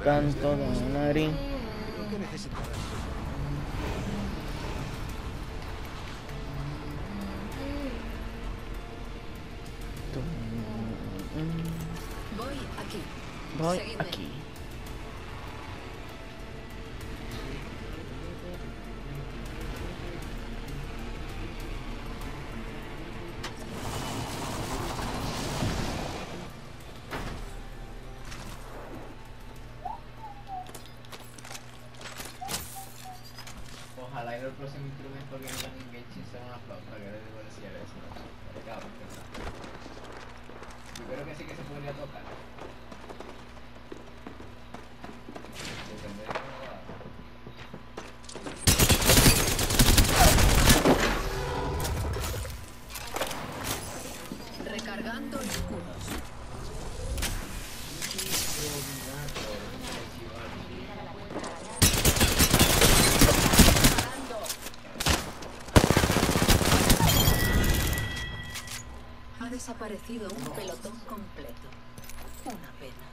canto de la nariz. ¿Qué necesitarás? Voy aquí. Voy Seguidme. aquí. Ojalá y el próximo instrumento que venga en Genshin sea una flauta, que les voy a decir eso. Cabrón, yo creo que sí que se podría tocar. Depende de cómo va. Recargando escudos. Ha desaparecido un pelotón completo. Una pena.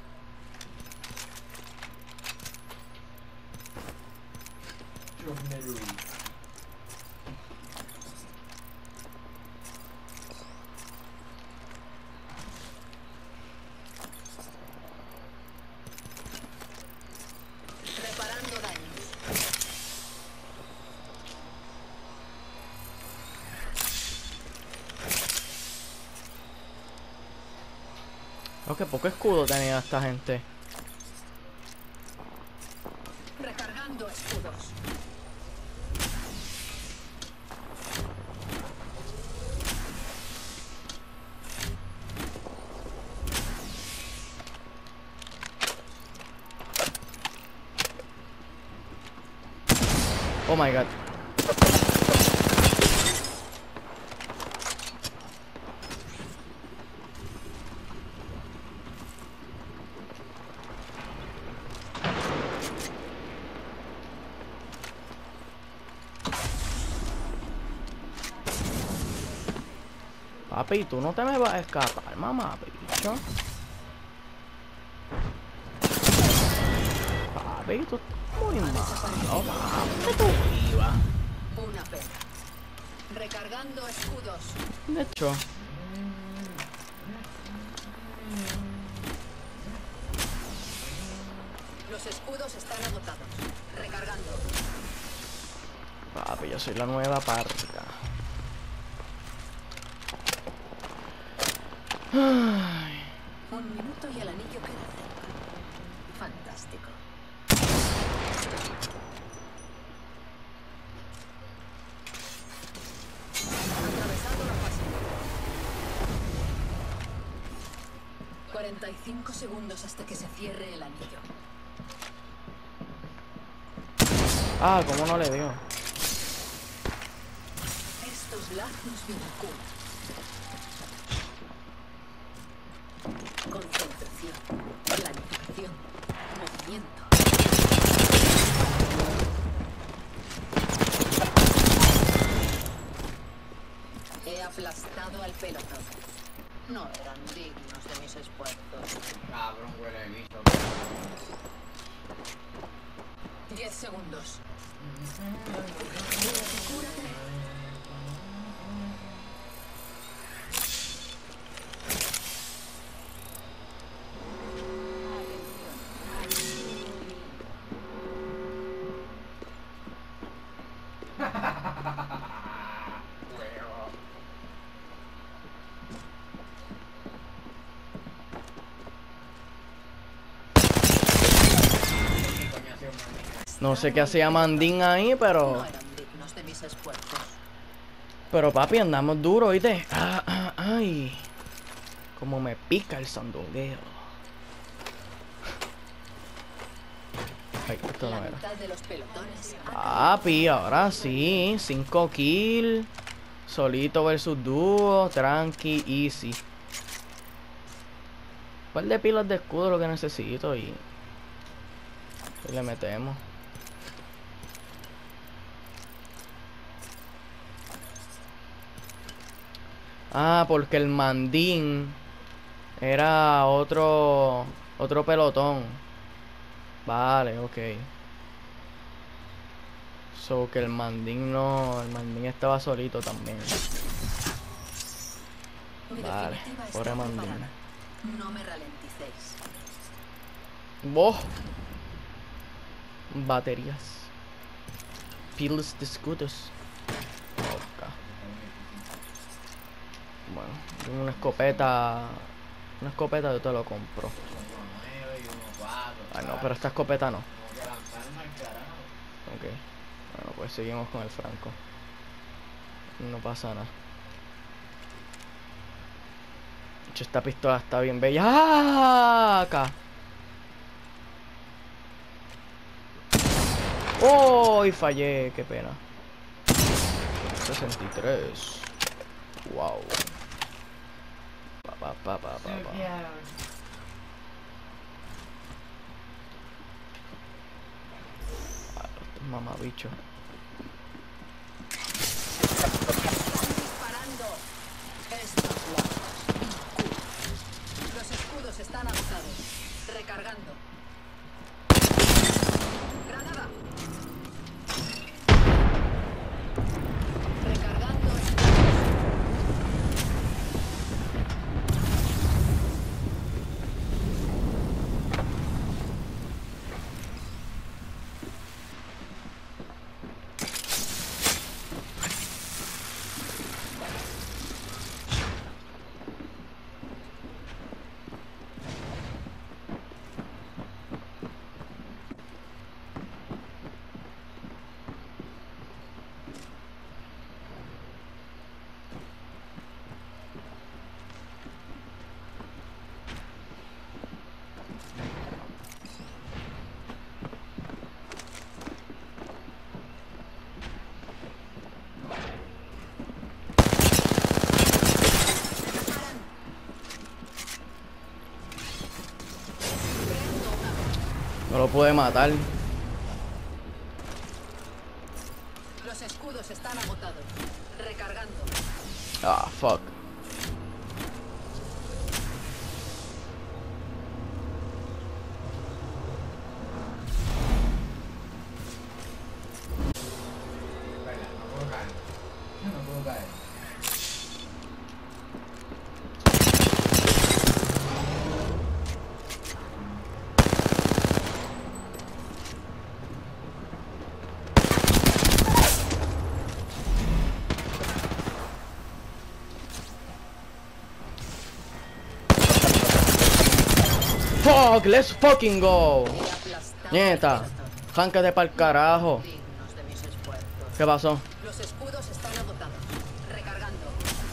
Reparando daños. Oh, qué poco escudo tenía esta gente. Recargando escudos. Oh my god. Papi, tú no te me vas a escapar, mamá, bicho. Papi, tú estás muy malo, papi, tú viva. Una pena. Recargando escudos. De hecho, Los escudos están agotados. Recargando. papi, yo soy la nueva parca. Ay, Un minuto y el anillo queda cerca. Fantástico. Atravesado la fase. 45 segundos hasta que se cierre el anillo. ah, ¿cómo no le dio? Estos lazos vinculan. Concentración, planificación, movimiento. He aplastado al pelotón. No eran dignos de mis esfuerzos. Cabrón, huele de bicho. 10 segundos. Cúrate. No sé qué hacía Mandín ahí, pero... No eran dignos de mis esfuerzos. Pero papi, andamos duro, ¿oíste? Ay. Como me pica el sandugueo. Ay, esto La no era. mitad de los pelotones ha Papi, ahora sí. 5 kills. Solito versus dúo. Tranqui, easy. ¿Cuál de pilas de escudo es lo que necesito? Y le metemos. Ah, porque el Mandín era otro pelotón. Vale, ok. So que el mandín no... El mandín estaba solito también. Mi Vale, definitiva está pobre mandín. preparada. No me ralenticéis. ¡Boh! Baterías. Piles de escudos. Ok. Bueno, una escopeta. Una escopeta yo te lo compro. Uno 9 y uno 4. Ay no, pero esta escopeta no. Como que lanzarme al carajo. Ok. Bueno, pues seguimos con el franco. No pasa nada. De hecho, esta pistola está bien bella. ¡Ah! Acá. ¡Oh! Y fallé, qué pena. 63. Wow. Pa. Estos mamabichos. Disparando. Estos locos. Los escudos están agotados. Recargando. Granada. Recargando. No lo pude matar. Los escudos están agotados. Recargando. Ah, fuck. Espera, no puedo caer. No puedo caer. Fuck, let's fucking go. He aplastado Nieta, al pelotón. jáncate pa'l carajo. Dignos de mis esfuerzos. ¿Qué pasó? Los escudos están agotados. Recargando.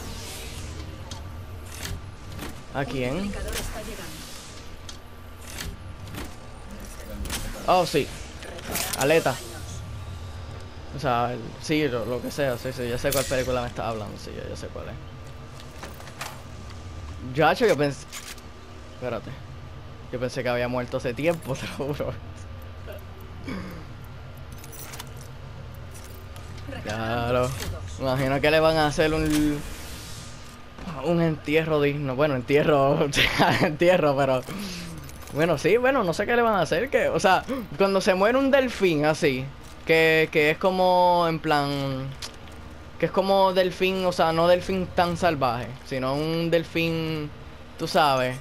¿A Un quién? duplicador está llegando. Oh, sí. Reparando Aleta. daños. O sea, sí, lo que sea, sí, ya sé cuál película me estás hablando, sí, ya sé cuál es. Yo pensé... Espérate. Yo pensé que había muerto hace tiempo, te lo juro. Recargando Claro. escudos. Imagino que le van a hacer un entierro digno. Bueno, entierro, entierro, pero... Bueno, sí, bueno, no sé qué le van a hacer, que... O sea, cuando se muere un delfín así, que es como, en plan... Que es como delfín, o sea, no delfín tan salvaje, sino un delfín, tú sabes.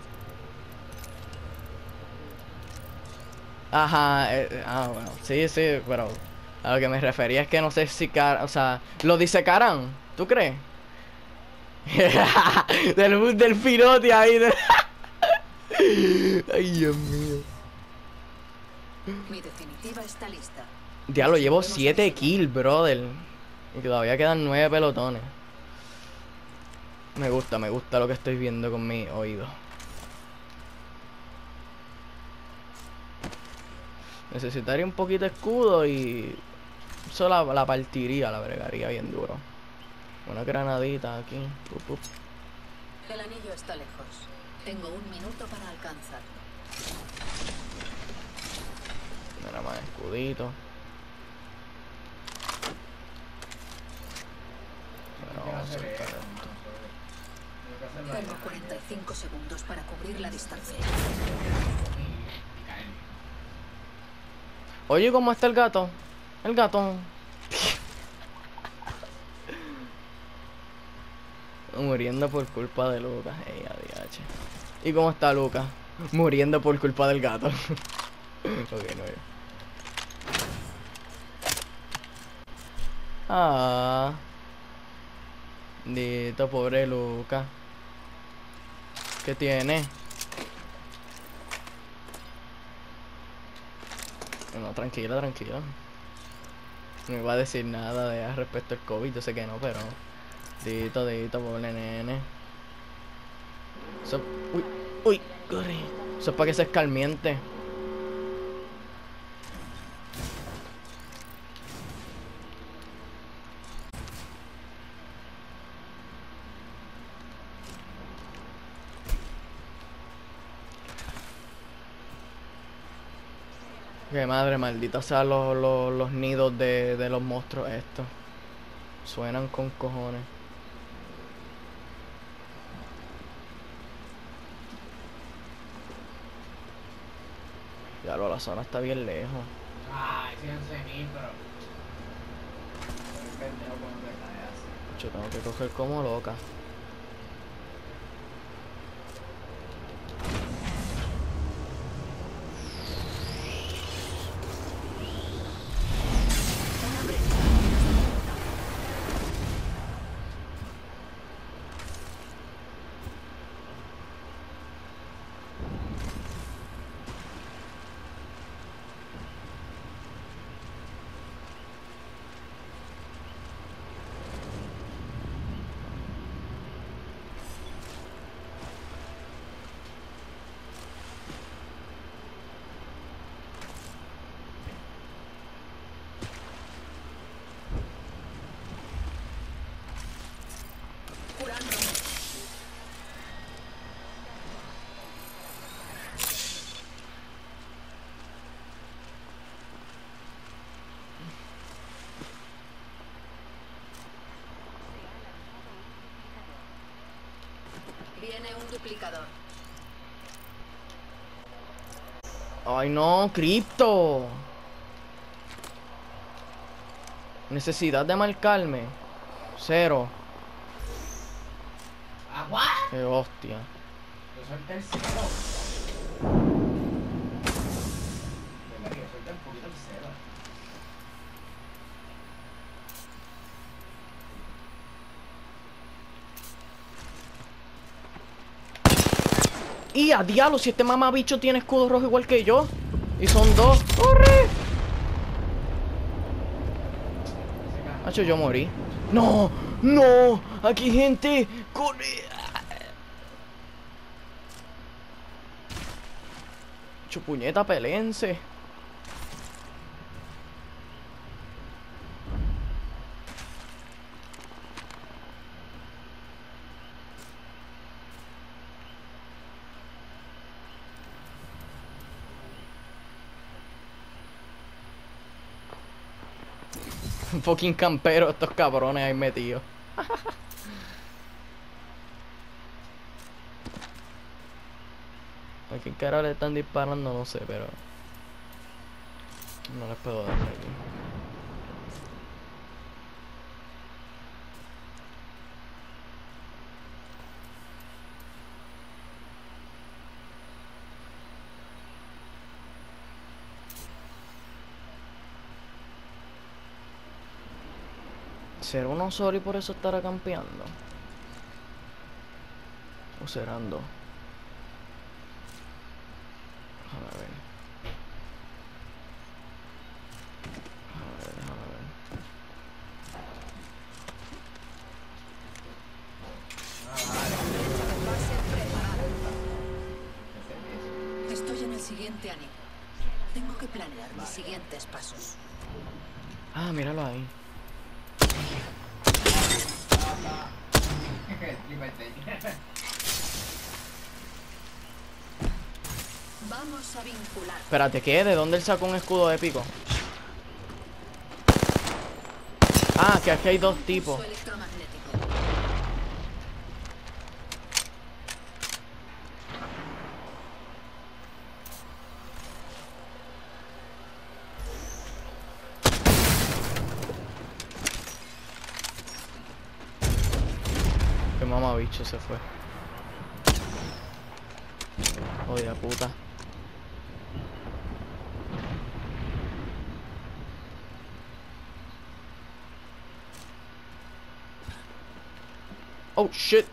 Ajá, bueno, sí, pero a lo que me refería es que no sé si, o sea, lo disecarán, ¿tú crees? Un delfinote ahí. Ay, Dios mío. Mi definitiva está lista. Diablo, llevo Volvemos a 7 enseñar. kills, brother. Y todavía quedan 9 pelotones. Me gusta lo que estoy viendo con mi oído. Necesitaría un poquito de escudo y... Eso la partiría, la bregaría bien duro. Una granadita aquí. Pup. El anillo está lejos. Tengo 1 minuto para alcanzarlo. Mira más escudito. Pero Quiero vamos a hacer soltar eso, esto. mano, tengo que hacerlo ahí, Tengo ahí, 45 segundos para cubrir la distancia. y caerme. Oye, ¿cómo está el gato? El gato. Muriendo por culpa de Lucas. Ey, ADH. ¿Y cómo está Lucas? Muriendo por culpa del gato. Ok, no veo. Ah. Dito, pobre Lucas. ¿Qué tiene? No, tranquila, tranquila. No iba a decir nada de respecto al COVID, yo sé que no, pero... Dito, pobre nene. Eso... Uy, uy, corre. Eso es para que se escarmiente. Qué madre, maldita sean los nidos de los monstruos estos. Suenan con cojones. Ya lo, la zona está bien lejos. Ay, 111.000, pero... Soy pendejo cuando te cae así. Yo tengo que coger como loca. Viene un duplicador. Ay no, cripto. Necesidad de marcarme. Cero. ¡Agua! Qué hostia. Yo soy el tercero. ¿Verdad que yo soy un poquito tercero? Y a diablo, si este mamabicho tiene escudo rojo igual que yo. Y son dos. ¡Corre! Hacho, yo morí. ¡No! ¡No! ¡Aquí hay gente! ¡Corre! Hacho, puñeta, pelense. Un fucking campero estos cabrones ahí metidos. ¿A quién cara le están disparando? No sé, pero... No les puedo dar aquí. ¿Será uno solo y por eso estará campeando? ¿O serán dos? Déjame ver. Déjame ver. Base preparada. ¿Qué es eso? Estoy en el siguiente anillo. Tengo que planear mis siguientes pasos. Ah, míralo ahí. Vamos a vincular. Espérate, ¿qué? ¿De dónde él sacó un escudo épico? Ah, que aquí hay dos tipos. Pulso electromagnético. No, bicho, se fue. Oye, puta. Oh, shit.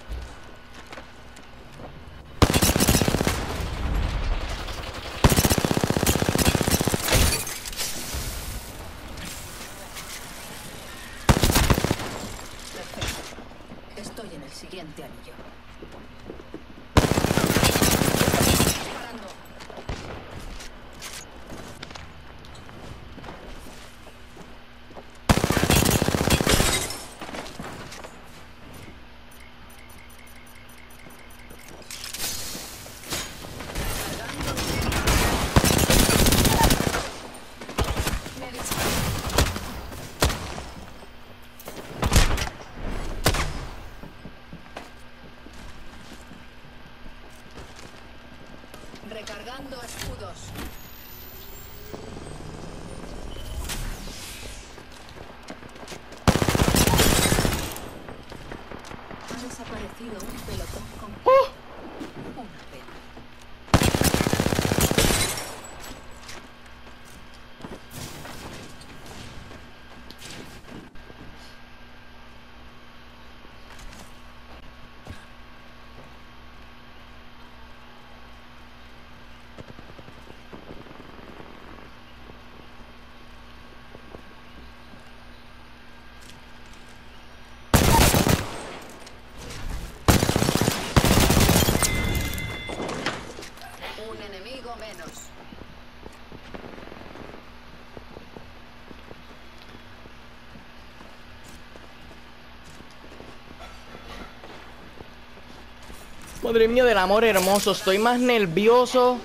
Perfecto. Estoy en el siguiente anillo. Disparando. Me disparan. Recargando escudos. Ha desaparecido un pelotón con... Una pena. Un enemigo menos. Madre mía del amor hermoso, estoy más nervioso.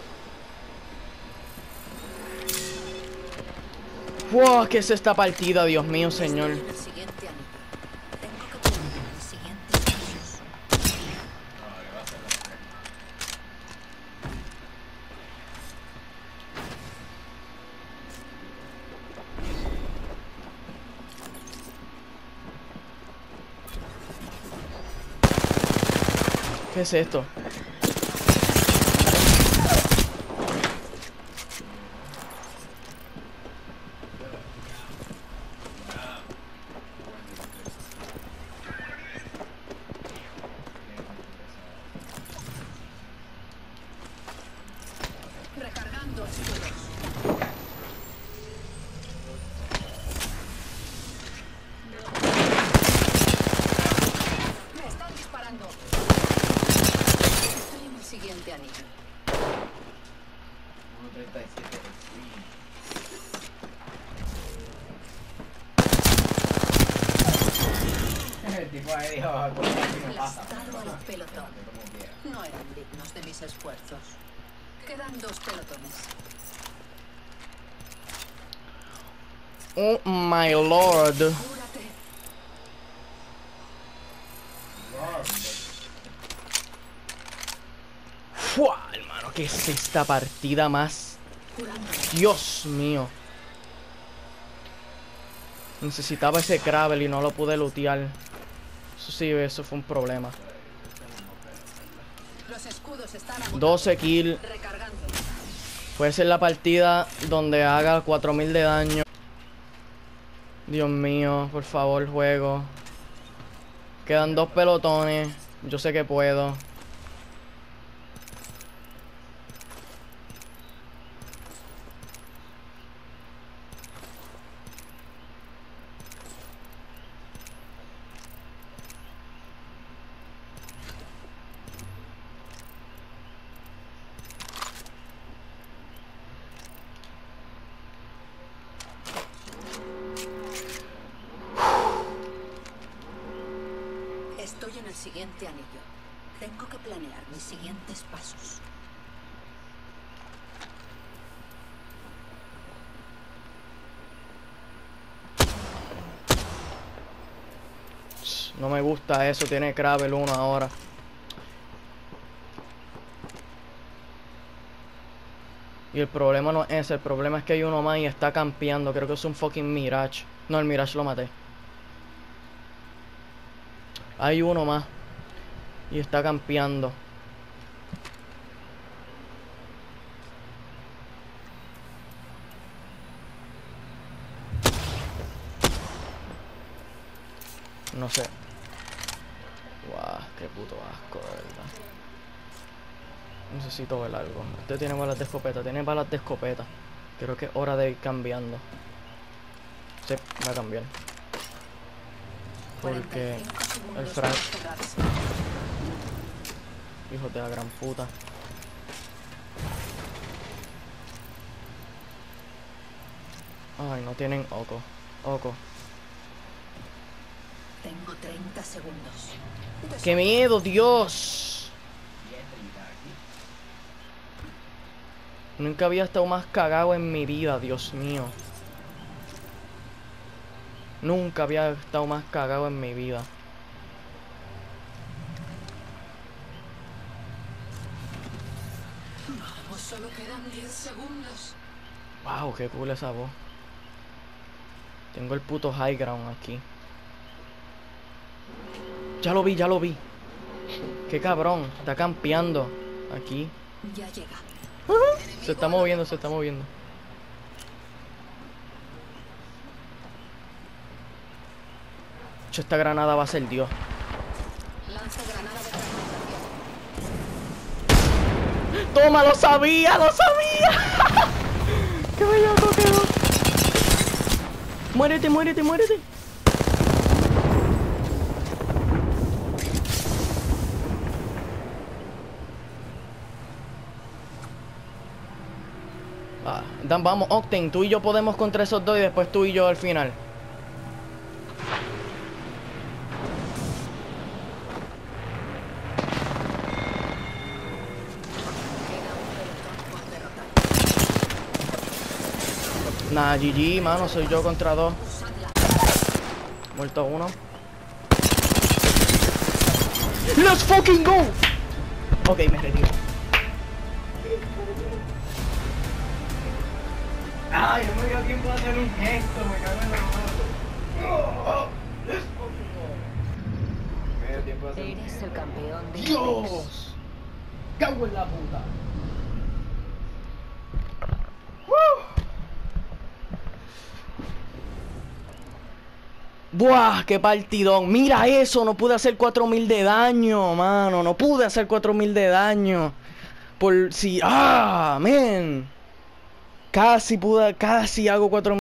Wow, ¿qué es esta partida, Dios mío, señor? Estoy en el siguiente anillo. Tengo que planear mis siguientes pasos. No, que va a ser la estrella. ¿Qué es esto? Recargando escudos. Me están disparando. Estoy en el siguiente anillo. 1.37 de swing. El tipo ahí dijo, "Pues así me pasa". Aplastado al pelotón. Como quiera. No eran dignos de mis esfuerzos. Quedan dos pelotones. Oh my lord. Cúrate. Fua, hermano, ¿qué es esta partida más? Curando. Dios mío. Necesitaba ese Kravel y no lo pude lootear. Eso sí, eso fue un problema. Los escudos están agotados. 12 kills. Recargando. Puede ser la partida donde haga 4000 de daño. Dios mío, por favor, juego. Quedan 2 pelotones. Yo sé que puedo. Estoy en el siguiente anillo. Tengo que planear mis siguientes pasos. No me gusta eso, tiene Kravel 1 ahora. Y el problema no es ese, el problema es que hay uno más y está campeando. Creo que es un fucking Mirage. No, el Mirage lo maté. Hay uno más. Y está campeando. No sé. Guau, qué puto asco, de verdad. Necesito ver algo. Este tiene balas de escopeta, tiene balas de escopeta. Creo que es hora de ir cambiando. Sí, voy a cambiar. Porque 45 segundos el Frank, para cerrarse. hijo de la gran puta. Ay, no tienen Oco. Oco. Tengo 30 segundos. ¡Qué miedo, Dios! Nunca había estado más cagado en mi vida, Dios mío. Nunca había estado más cagado en mi vida. Vamos, solo quedan 10 segundos. Wow, qué cool esa voz. Tengo el puto high ground aquí. Ya lo vi, ya lo vi. Qué cabrón, está campeando aquí. Ya llega. Se está moviendo, se está moviendo. Yo, esta granada va a ser Dios. Lanza granada de fragmentación. ¡Toma! ¡Lo sabía! ¡Lo sabía! ¡Qué bellaco quedó! ¡Muérete, muérete, muérete! Ah, Dan, vamos, Octane, tú y yo podemos contra esos dos y después tú y yo al final. Queda un pelotón por derrotar. Nah, GG, mano, soy yo contra dos. Usadla. Muerto uno. ¡Let's fucking go! Ok, me retiro. Ay, no me dio tiempo de hacer un gesto, me cago en la mano. Me dio tiempo de hacer un Eres gesto. el campeón de Apex. ¡Dios! ¡Cago en la puta! ¡Buah! ¡Qué partidón! ¡Mira eso! No pude hacer 4000 de daño, mano. No pude hacer 4000 de daño. Por si... ¡Ah! ¡Men! Casi pude... Casi hago 4000.